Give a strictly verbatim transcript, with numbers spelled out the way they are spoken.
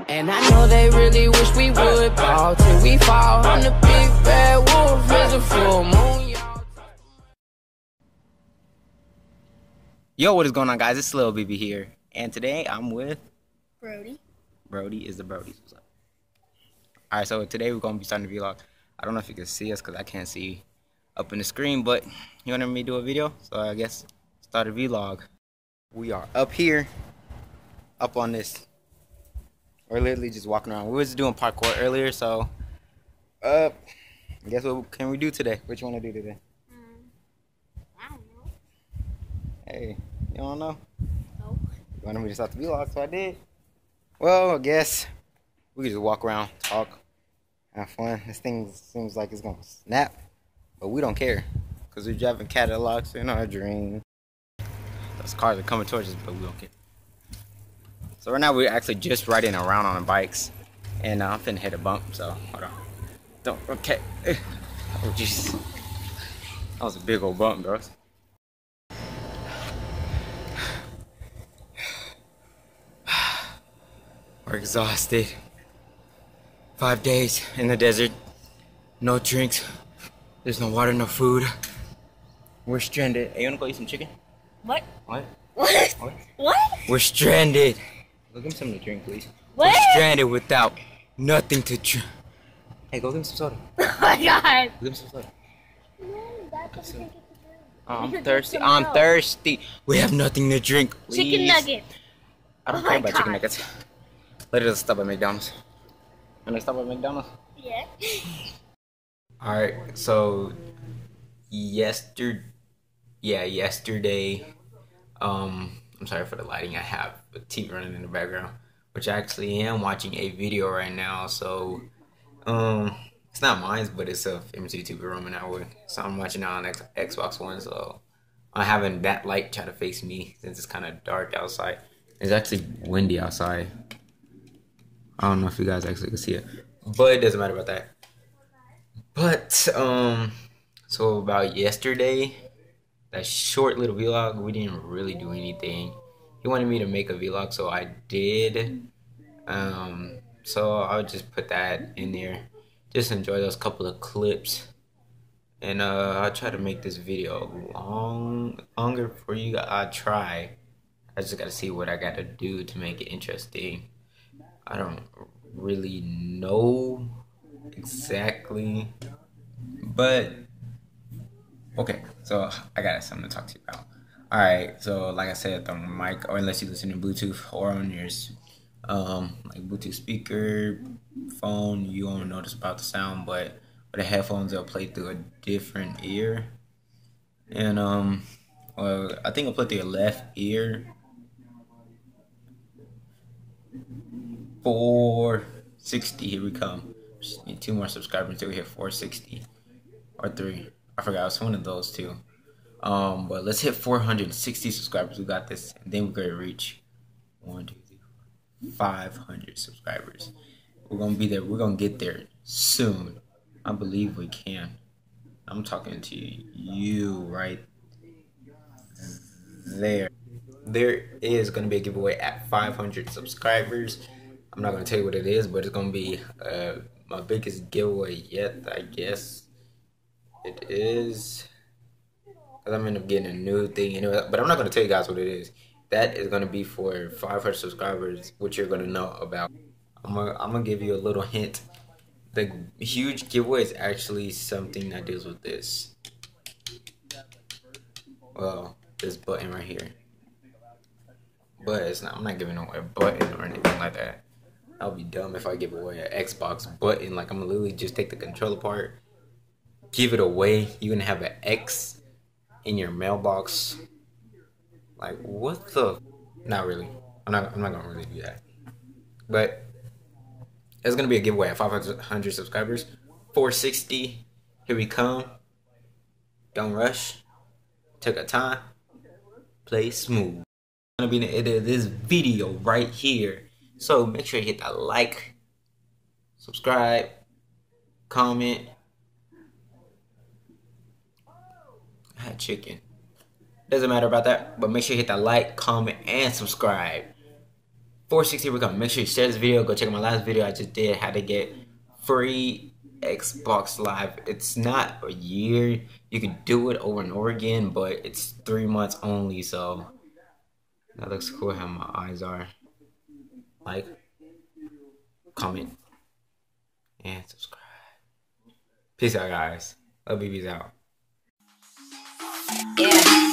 And I know they really wish we would ball till we fall. I'm the big bad wolf, it's a full moon, y'all. Yo, what is going on, guys? It's Lil B B here, and today I'm with Brody. Brody is the Brody. Alright, so today we're gonna be starting the vlog. I don't know if you can see us because I can't see up in the screen, but you wanted me to do a video, so I guess start a vlog. We are up here, up on this. We're literally just walking around. We was doing parkour earlier, so uh, guess what can we do today? What you want to do today? Um, I don't know. Hey, you don't know? No. You wanted me to start the vlog, so I did. Well, I guess we could just walk around, talk, have fun. This thing seems like it's gonna snap, but we don't care because we're driving Cadillacs in our dream. Those cars are coming towards us, but we don't care. So right now we're actually just riding around on the bikes, and uh, I'm finna hit a bump. So hold on. Don't. Okay. Oh jeez. That was a big old bump, bro. We're exhausted. Five days in the desert. No drinks. There's no water, no food. We're stranded. Hey, you wanna go eat some chicken? What? What? What? What? What? We're stranded. Go give me something to drink, please. What? We're stranded without nothing to drink. Hey, go give me some soda. Oh my god. Go give me some soda. No, that doesn't take it to drink. Oh, I'm You could thirsty. get some I'm milk. thirsty. We have nothing to drink. Please. Chicken nugget. I don't Oh care my about chicken God. nuggets. Let us stop at McDonald's. Wanna stop at McDonald's? Yeah. Alright, so yesterday, yeah, yesterday, um, I'm sorry for the lighting. I have a T V running in the background, which I actually am watching a video right now. So, um, it's not mine, but it's a famous YouTuber roaming out with. So I'm watching it on X Xbox One. So I'm having that light try to face me since it's kind of dark outside. It's actually windy outside. I don't know if you guys actually can see it, but it doesn't matter about that. But um, so about yesterday, that short little vlog, we didn't really do anything. He wanted me to make a vlog, so I did. Um, so I'll just put that in there. Just enjoy those couple of clips, and uh, I'll try to make this video long, longer for you. I try. I just gotta see what I gotta do to make it interesting. I don't really know exactly, but okay, so I got something to talk to you about. Alright, so like I said, on the mic, or unless you listen to Bluetooth or on yours, um, like Bluetooth speaker, phone, you won't notice about the sound, but with the headphones, they'll play through a different ear. And, um, well, I think I'll play through your left ear. four sixty, here we come. Just need two more subscribers until we hit four sixty. Or three. I forgot, it's one of those two. Um, but let's hit four hundred sixty subscribers. We got this. And then we're going to reach one, two, three, four, five hundred subscribers. We're going to be there. We're going to get there soon. I believe we can. I'm talking to you right there. There is going to be a giveaway at five hundred subscribers. I'm not going to tell you what it is, but it's going to be uh, my biggest giveaway yet, I guess. It is. Because I'm going to end up getting a new thing. Anyway, but I'm not going to tell you guys what it is. That is going to be for five hundred subscribers, which you're going to know about. I'm going I'm to give you a little hint. The huge giveaway is actually something that deals with this. Well, this button right here. But it's not, I'm not giving away a button or anything like that. That would be dumb if I give away an Xbox button. Like, I'm gonna literally just take the controller part, give it away. You're gonna have an X in your mailbox. Like, what the? Not really. I'm not. I'm not gonna really do that. But it's gonna be a giveaway at five hundred subscribers. four sixty. Here we come. Don't rush. Take a time. Play smooth. Gonna be in the edit of this video right here, so make sure you hit that like, subscribe, comment. I had chicken. Doesn't matter about that, but make sure you hit that like, comment, and subscribe. four sixty we're coming. Make sure you share this video. Go check out my last video I just did. How to get free Xbox Live. It's not a year. You can do it over and over again, but it's three months only. So that looks cool how my eyes are. Like, comment, and subscribe. Peace out, guys. Love you. Peace out. Yeah.